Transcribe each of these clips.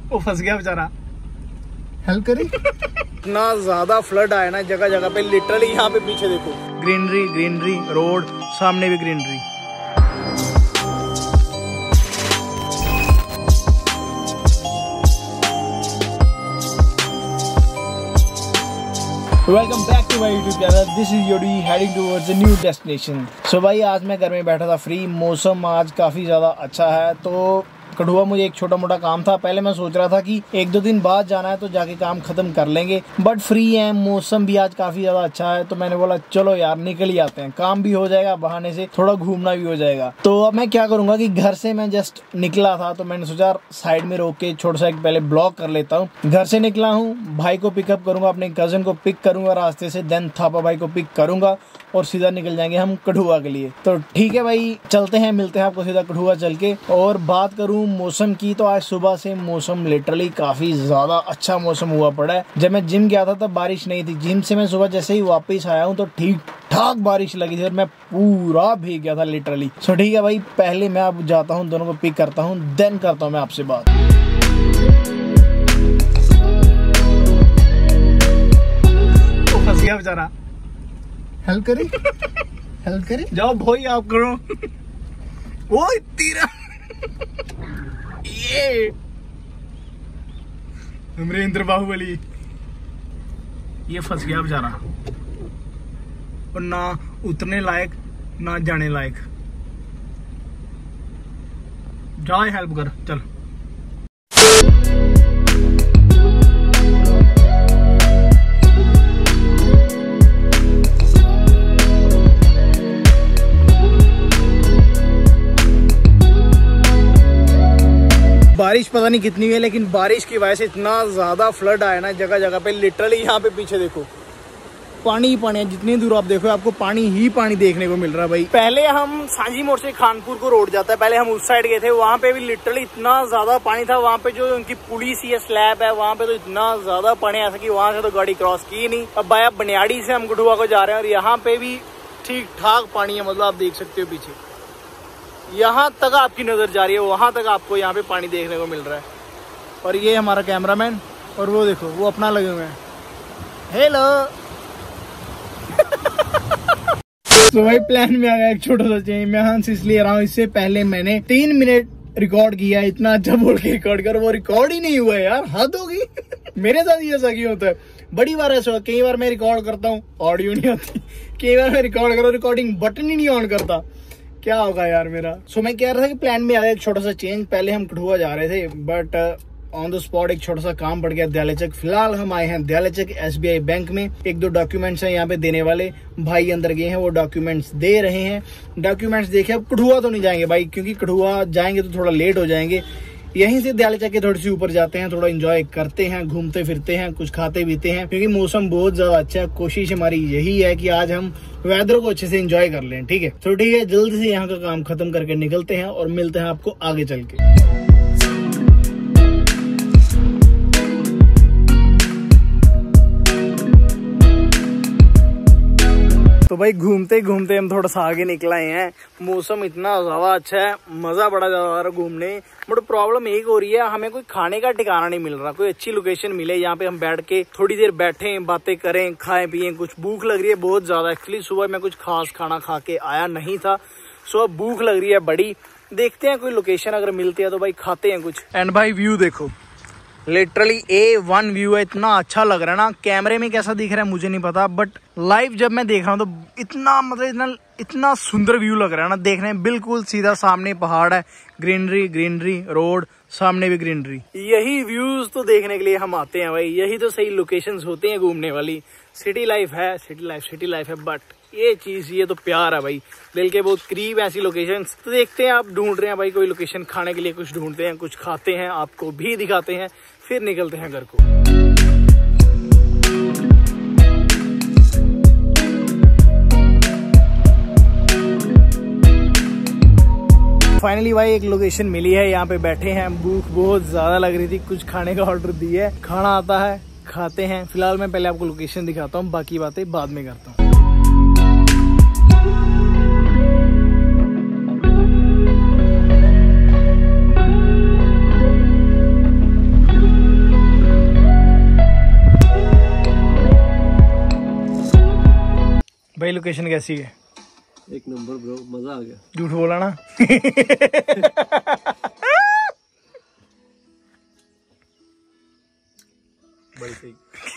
वो फंस गया बेचारा, हेल्प करी। इतना ज्यादा फ्लड आया ना जगह जगह पे, लिटरली यहाँ पे पीछे देखो ग्रीनरी ग्रीनरी, रोड सामने भी greenery. Welcome back to my YouTube channel, this is योडी heading towards a new destination. So भाई आज मैं घर में बैठा था फ्री, मौसम आज काफ़ी ज़्यादा अच्छा है। तो कठुआ मुझे एक छोटा मोटा काम था, पहले मैं सोच रहा था कि एक दो दिन बाद जाना है तो जाके काम खत्म कर लेंगे, बट फ्री है, मौसम भी आज काफ़ी ज़्यादा अच्छा है। तो मैंने बोला चलो यार निकल ही आते हैं, काम भी हो जाएगा, बहाने से थोड़ा घूमना भी हो जाएगा। तो अब मैं क्या करूँगा कि घर से मैं जस्ट निकला था तो मैंने सोचा साइड में रोक के छोटा सा एक पहले ब्लॉग कर लेता हूँ। घर से निकला हूँ, भाई को पिकअप करूँगा, अपने कज़न को पिक करूँगा रास्ते से, देन थापा भाई को पिक करूँगा और सीधा निकल जाएंगे हम कठुआ के लिए। तो ठीक है भाई, चलते हैं, मिलते हैं आपको सीधा कठुआ चल के। और बात करूं मौसम की तो आज सुबह से मौसम लिटरली काफी ज्यादा अच्छा मौसम हुआ पड़ा है। जब मैं जिम गया था तब बारिश नहीं थी, जिम से मैं सुबह जैसे ही वापस आया हूं तो ठीक ठाक बारिश लगी थी और मैं पूरा भीग गया था लिटरली। सो ठीक है भाई, पहले मैं अब जाता हूँ, दोनों को पिक करता हूँ, देन करता हूँ मैं आपसे बात। फंस गया बेचारा, हेल्प करी, हेल्प करी, जाओ भाई आप करो। वो तेरा ये अमरेंद्र बाहुबली, ये फंस गया बेचारा और ना उतरने लायक ना जाने लायक। जा हेल्प कर, चल। बारिश पता नहीं कितनी है, लेकिन बारिश की वजह से इतना ज्यादा फ्लड आया ना जगह जगह पे, लिटरली यहाँ पे पीछे देखो पानी ही पानी है, जितनी दूर आप देखो आपको पानी ही पानी देखने को मिल रहा है भाई। पहले हम सांझी मोड़ से खानपुर को रोड जाता है, पहले हम उस साइड गए थे, वहाँ पे भी लिटरली इतना ज्यादा पानी था। वहाँ पे जो उनकी पुली सी है, स्लैब है, वहाँ पे तो इतना ज्यादा पानी ऐसा कि वहाँ से तो गाड़ी क्रॉस की नहीं। अब भाई बनियाड़ी से हम कठुआ को जा रहे हैं और यहाँ पे भी ठीक ठाक पानी है, मतलब आप देख सकते हो पीछे यहाँ तक आपकी नजर जा रही है, वहां तक आपको यहाँ पे पानी देखने को मिल रहा है। और ये हमारा कैमरामैन, और वो देखो वो अपना लगे हुए हैं, हेलो। तो भाई प्लान में आ गया एक छोटा सा चेंज, मैं हंस इसलिए रहा हूँ, इससे पहले मैंने 3 मिनट रिकॉर्ड किया, इतना अच्छा बोल के रिकॉर्ड कर, वो रिकॉर्ड ही नहीं हुआ यार, हद होगी। मेरे साथ ये ऐसा क्यों होता है, बड़ी बार ऐसा हुआ, कई बार मैं रिकॉर्ड करता हूँ ऑडियो नहीं आती, कई बार मैं रिकॉर्ड कर रहा हूँ रिकॉर्डिंग बटन ही नहीं ऑन करता, क्या होगा यार मेरा। सो मैं कह रहा था कि प्लान में आया एक छोटा सा चेंज, पहले हम कठुआ जा रहे थे बट ऑन द स्पॉट एक छोटा सा काम पड़ गया दयालेचक। फिलहाल हम आए हैं दयालेचक SBI बैंक में, एक दो डॉक्यूमेंट्स हैं यहाँ पे देने वाले, भाई अंदर गए हैं, वो डॉक्यूमेंट्स दे रहे हैं। डॉक्यूमेंट्स देखे, अब कठुआ तो नहीं जाएंगे भाई, क्योंकि कठुआ जाएंगे तो थोड़ा लेट हो जाएंगे, यहीं से दयालेचक के थोड़ी सी ऊपर जाते हैं, थोड़ा एंजॉय करते हैं, घूमते फिरते हैं, कुछ खाते पीते हैं, क्योंकि मौसम बहुत ज्यादा अच्छा है। कोशिश हमारी यही है कि आज हम वेदर को अच्छे से एंजॉय कर लें, ठीक है। तो ठीक है, जल्दी से यहाँ का काम खत्म करके निकलते हैं और मिलते हैं आपको आगे चल के। तो भाई घूमते घूमते हम थोड़ा सा आगे निकल आए हैं, मौसम इतना ज्यादा अच्छा है, मजा बड़ा ज्यादा आ रहा है घूमने। बट प्रॉब्लम एक हो रही है, हमें कोई खाने का ठिकाना नहीं मिल रहा, कोई अच्छी लोकेशन मिले यहाँ पे हम बैठ के थोड़ी देर बैठे, बातें करें, खाएं पिए। कुछ भूख लग रही है बहुत ज्यादा, एक्चुअली सुबह मैं कुछ खास खाना खा के आया नहीं था, सो अब भूख लग रही है बड़ी। देखते हैं कोई लोकेशन अगर मिलती है तो भाई खाते हैं कुछ। एंड भाई व्यू देखो, लिटरली A1 व्यू है, इतना अच्छा लग रहा है ना। कैमरे में कैसा दिख रहा है मुझे नहीं पता, बट लाइव जब मैं देख रहा हूँ तो इतना मतलब इतना सुंदर व्यू लग रहा है ना देखने में। बिल्कुल सीधा सामने पहाड़ है, ग्रीनरी ग्रीनरी, रोड सामने भी ग्रीनरी। यही व्यूज तो देखने के लिए हम आते हैं भाई, यही तो सही लोकेशंस होते हैं घूमने वाली। सिटी लाइफ है, सिटी लाइफ है, बट ये चीज, ये तो प्यार है भाई, दिल के बहुत करीब ऐसी लोकेशंस। तो देखते हैं, आप ढूंढ रहे हैं भाई कोई लोकेशन, खाने के लिए कुछ ढूंढते हैं, कुछ खाते हैं, आपको भी दिखाते हैं, फिर निकलते हैं घर को। फाइनली भाई एक लोकेशन मिली है, यहाँ पे बैठे हैं, भूख बहुत ज्यादा लग रही थी, कुछ खाने का ऑर्डर दिया है, खाना आता है, खाते हैं। फिलहाल मैं पहले आपको लोकेशन दिखाता हूँ, बाकी बातें बाद में करता हूँ। भाई लोकेशन कैसी है? एक नंबर ब्रो, मजा आ गया। झूठ बोला ना? बड़ी सही।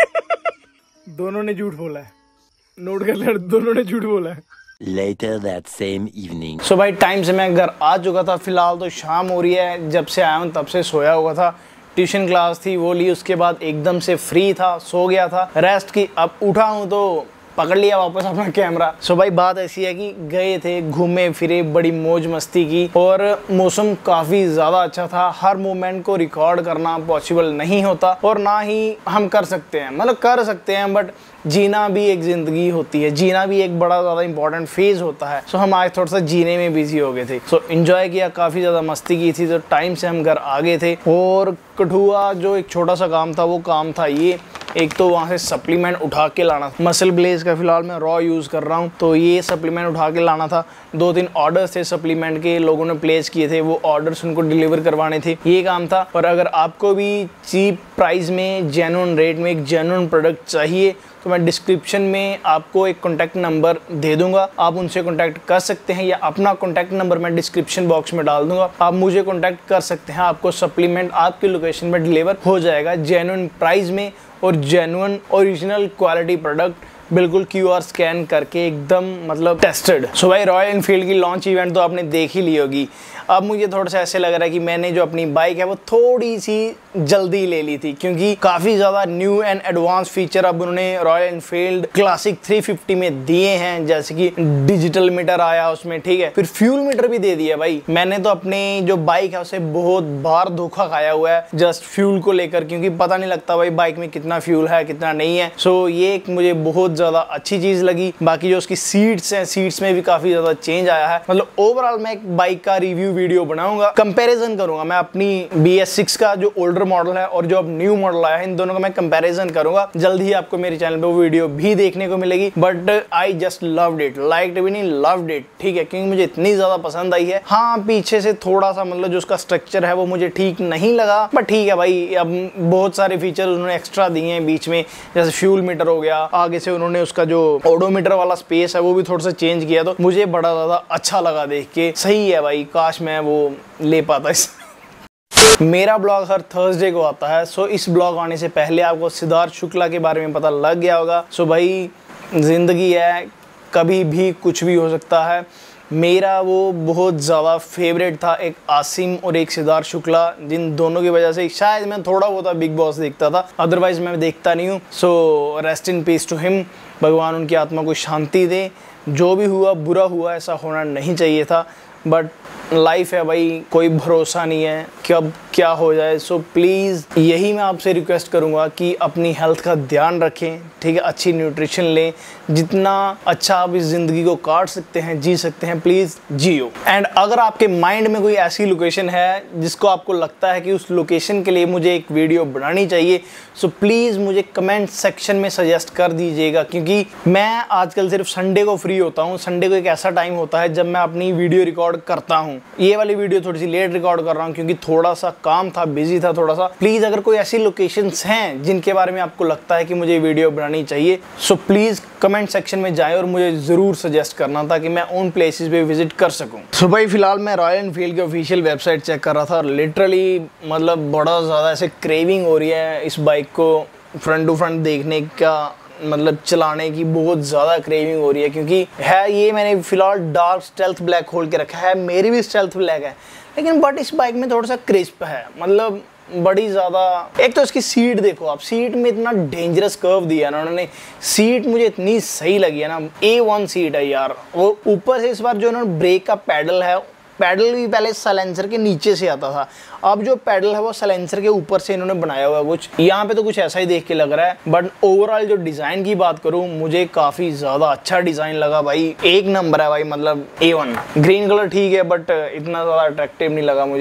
दोनों ने झूठ बोला है, नोट कर ले, दोनों ने झूठ बोला है। Later that same evening. सो भाई टाइम से मैं घर आ चुका था। फिलहाल तो शाम हो रही है, जब से आया हूँ तब से सोया हुआ था। ट्यूशन क्लास थी वो ली, उसके बाद एकदम से फ्री था, सो गया था, रेस्ट की। अब उठा हूँ तो पकड़ लिया वापस अपना कैमरा। सो भाई बात ऐसी है कि गए थे, घूमे फिरे, बड़ी मौज मस्ती की और मौसम काफ़ी ज़्यादा अच्छा था। हर मोमेंट को रिकॉर्ड करना पॉसिबल नहीं होता और ना ही हम कर सकते हैं, मतलब कर सकते हैं बट जीना भी एक ज़िंदगी होती है, जीना भी एक बड़ा ज़्यादा इंपॉर्टेंट फेज़ होता है। सो हम आज थोड़ा सा जीने में बिजी हो गए थे। सो एंजॉय किया, काफ़ी ज़्यादा मस्ती की थी। तो टाइम से हम घर आ गए थे और कठुआ जो एक छोटा सा काम था वो काम था ये, एक तो वहाँ से सप्लीमेंट उठा के लाना। मसल ब्लेज का फिलहाल मैं रॉ यूज़ कर रहा हूँ, तो ये सप्लीमेंट उठा के लाना था। 2-3 ऑर्डर्स थे सप्लीमेंट के, लोगों ने प्लेस किए थे, वो ऑर्डर्स उनको डिलीवर करवाने थे, ये काम था। और अगर आपको भी चीप प्राइस में जेन्युइन रेट में एक जेन्युइन प्रोडक्ट चाहिए तो मैं डिस्क्रिप्शन में आपको एक कॉन्टैक्ट नंबर दे दूंगा, आप उनसे कॉन्टैक्ट कर सकते हैं, या अपना कॉन्टैक्ट नंबर मैं डिस्क्रिप्शन बॉक्स में डाल दूंगा, आप मुझे कॉन्टैक्ट कर सकते हैं। आपको सप्लीमेंट आपकी लोकेशन में डिलीवर हो जाएगा जेन्युइन प्राइस में और जेन्युइन ओरिजिनल क्वालिटी प्रोडक्ट, बिल्कुल QR स्कैन करके एकदम मतलब टेस्टेड। सो भाई रॉयल एनफील्ड की लॉन्च इवेंट तो आपने देख ही ली होगी। अब मुझे थोड़ा सा ऐसे लग रहा है कि मैंने जो अपनी बाइक है वो थोड़ी सी जल्दी ले ली थी, क्योंकि काफ़ी ज़्यादा न्यू एंड एडवांस फीचर अब उन्होंने रॉयल एनफील्ड क्लासिक 350 में दिए हैं, जैसे कि डिजिटल मीटर आया उसमें, ठीक है, फिर फ्यूल मीटर भी दे दिया। भाई मैंने तो अपनी जो बाइक है उसे बहुत बार धोखा खाया हुआ है जस्ट फ्यूल को लेकर, क्योंकि पता नहीं लगता भाई बाइक में कितना फ्यूल है कितना नहीं है। सो ये एक मुझे बहुत ज़्यादा अच्छी चीज़ लगी। बाकी जो उसकी सीट्स हैं, सीट्स में भी काफ़ी ज़्यादा चेंज आया है। मतलब ओवरऑल मैं एक बाइक का रिव्यू वीडियो बनाऊंगा, कंपैरिजन करूंगा मैं अपनी BS6 का जो ओल्डर मॉडल है और जो अब न्यू मॉडल आया है, इन दोनों का मैं कंपैरिजन करूंगा। जल्द ही आपको मेरे चैनल पे वो वीडियो भी देखने को मिलेगी। But I just loved it, liked भी नहीं, लव्ड इट, ठीक है, क्योंकि मुझे इतनी ज्यादा पसंद आई है। हाँ पीछे से थोड़ा सा मतलब जो उसका स्ट्रक्चर है वो मुझे ठीक नहीं लगा, बट ठीक है भाई, अब बहुत सारे फीचर उन्होंने एक्स्ट्रा दिए हैं बीच में, जैसे फ्यूल मीटर हो गया, आगे से उन्होंने उसका जो ओडोमीटर वाला स्पेस है वो भी थोड़ा सा चेंज किया, तो मुझे बड़ा ज्यादा अच्छा लगा देख के। सही है भाई, काश मैं वो ले पाता इस। मेरा ब्लॉग हर थर्सडे को आता है। सो इस ब्लॉग आने से पहले आपको सिद्धार्थ शुक्ला के बारे में पता लग गया होगा। सो भाई जिंदगी है, कभी भी कुछ भी हो सकता है। मेरा वो बहुत ज़्यादा फेवरेट था, एक आसिम और एक सिद्धार्थ शुक्ला, जिन दोनों की वजह से शायद मैं थोड़ा बहुत बिग बॉस देखता था, अदरवाइज मैं देखता नहीं हूँ। So rest in peace to him, भगवान उनकी आत्मा को शांति दे। जो भी हुआ बुरा हुआ, ऐसा होना नहीं चाहिए था, बट लाइफ है भाई, कोई भरोसा नहीं है कब क्या हो जाए। सो प्लीज़ यही मैं आपसे रिक्वेस्ट करूंगा कि अपनी हेल्थ का ध्यान रखें, ठीक है, अच्छी न्यूट्रिशन लें, जितना अच्छा आप इस ज़िंदगी को काट सकते हैं, जी सकते हैं, प्लीज़ जियो। एंड अगर आपके माइंड में कोई ऐसी लोकेशन है जिसको आपको लगता है कि उस लोकेशन के लिए मुझे एक वीडियो बनानी चाहिए, सो प्लीज़ मुझे कमेंट सेक्शन में सजेस्ट कर दीजिएगा, क्योंकि मैं आजकल सिर्फ संडे को फ्री होता हूँ। संडे को एक ऐसा टाइम होता है जब मैं अपनी वीडियो रिकॉर्ड करता हूँ। ये वाली वीडियो थोड़ी सी लेट रिकॉर्ड कर रहा हूँ क्योंकि थोड़ा सा काम था, बिजी था थोड़ा सा। प्लीज़ अगर कोई ऐसी लोकेशंस हैं जिनके बारे में आपको लगता है कि मुझे वीडियो बनानी चाहिए, सो प्लीज़ कमेंट सेक्शन में जाएं और मुझे ज़रूर सजेस्ट करना ताकि मैं उन प्लेसेस पे विजिट कर सकूं। सो भाई फिलहाल मैं रॉयल एनफील्ड की ऑफिशियल वेबसाइट चेक कर रहा था और लिटरली मतलब बड़ा ज़्यादा ऐसे क्रेविंग हो रही है इस बाइक को फ्रंट टू फ्रंट देखने का, मतलब चलाने की बहुत ज़्यादा क्रेविंग हो रही है, क्योंकि है ये मैंने फिलहाल डार्क स्टेल्थ ब्लैक खोल के रखा है, मेरी भी स्टेल्थ ब्लैक है, लेकिन बट इस बाइक में थोड़ा सा क्रिस्प है, मतलब बड़ी ज़्यादा। एक तो इसकी सीट देखो आप, सीट में इतना डेंजरस कर्व दिया ना उन्होंने, सीट मुझे इतनी सही लगी है ना, A1 सीट है यार। और ऊपर से इस बार जो उन्होंने ब्रेक का पैडल है, पैडल भी पहले साइलेंसर के नीचे से आता था, अब जो पैडल है वो साइलेंसर के ऊपर से इन्होंने बनाया हुआ है कुछ, यहाँ पे तो कुछ ऐसा ही देख के लग रहा है। बट ओवरऑल जो डिज़ाइन की बात करूँ, मुझे काफ़ी ज़्यादा अच्छा डिज़ाइन लगा भाई, एक नंबर है भाई, मतलब A1। ग्रीन कलर ठीक है बट इतना ज़्यादा अट्रैक्टिव नहीं लगा मुझे,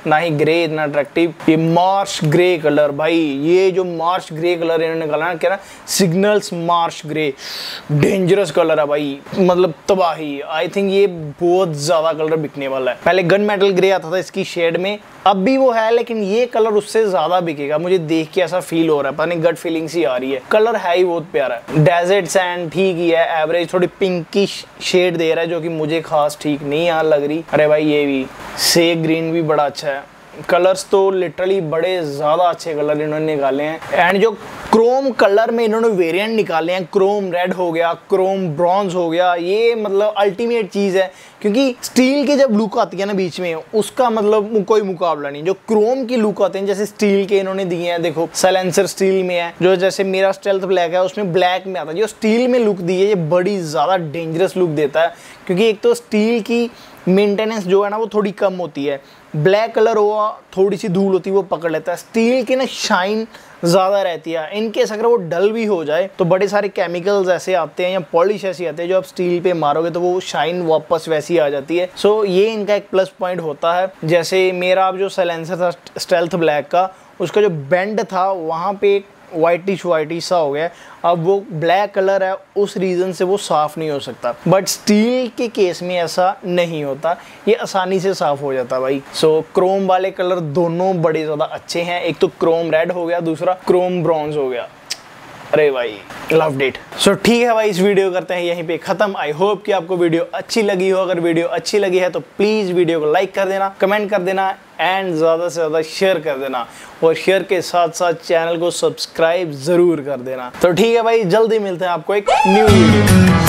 ना ही ग्रे इतना अट्रैक्टिव। ये मार्श ग्रे कलर भाई, ये जो मार्श ग्रे कलर इन्होंने निकाला ना, क्या ना signals marsh grey, dangerous colour है भाई, मतलब तबाही। आई थिंक ये बहुत ज्यादा कलर बिकने वाला है। पहले गन मेटल ग्रे आता था इसकी शेड में, अब भी वो है, लेकिन ये कलर उससे ज्यादा बिकेगा, मुझे देख के ऐसा फील हो रहा है, पता नहीं गट फीलिंग सी आ रही है। कलर है ही बहुत प्यारा है, डेजर्ट सैंड ठीक ही है, एवरेज, थोड़ी पिंकी शेड दे रहा है जो कि मुझे खास ठीक नहीं यहाँ लग रही। अरे भाई ये भी से ग्रीन भी बड़ा अच्छा है। कलर्स तो लिटरली बड़े ज़्यादा अच्छे कलर इन्होंने निकाले हैं। एंड जो क्रोम कलर में इन्होंने वेरिएंट निकाले हैं, क्रोम रेड हो गया, क्रोम ब्रॉन्ज हो गया, ये मतलब अल्टीमेट चीज़ है, क्योंकि स्टील की जब लुक आती है ना बीच में, उसका मतलब कोई मुकाबला नहीं। जो क्रोम की लुक आते हैं, जैसे स्टील के इन्होंने दिए हैं, देखो साइलेंसर स्टील में है, जो जैसे मेरा स्टेल्थ ब्लैक है उसमें ब्लैक में आता है, जो स्टील में लुक दी है ये बड़ी ज़्यादा डेंजरस लुक देता है, क्योंकि एक तो स्टील की मेंटेनेंस जो है ना वो थोड़ी कम होती है, ब्लैक कलर हुआ थोड़ी सी धूल होती है वो पकड़ लेता है, स्टील की ना शाइन ज़्यादा रहती है। इनकेस अगर वो डल भी हो जाए तो बड़े सारे केमिकल्स ऐसे आते हैं या पॉलिश ऐसी आते हैं जो आप स्टील पे मारोगे तो वो शाइन वापस वैसी आ जाती है। सो ये इनका एक प्लस पॉइंट होता है। जैसे मेरा अब जो साइलेंसर था स्टेल्थ ब्लैक का, उसका जो बेंड था वहाँ पे एक वाइटिश सा हो गया, अब वो ब्लैक कलर है उस रीज़न से वो साफ़ नहीं हो सकता, बट स्टील के केस में ऐसा नहीं होता, ये आसानी से साफ़ हो जाता भाई। सो क्रोम वाले कलर दोनों बड़े ज़्यादा अच्छे हैं, एक तो क्रोम रेड हो गया, दूसरा क्रोम ब्रॉन्ज हो गया। अरे भाई लव्ड इट। सो ठीक है भाई, इस वीडियो करते हैं यहीं पे ख़त्म। आई होप कि आपको वीडियो अच्छी लगी हो। अगर वीडियो अच्छी लगी है तो प्लीज़ वीडियो को लाइक कर देना, कमेंट कर देना एंड ज़्यादा से ज़्यादा शेयर कर देना, और शेयर के साथ साथ चैनल को सब्सक्राइब ज़रूर कर देना। तो ठीक है भाई, जल्दी मिलते हैं आपको एक न्यू वीडियो।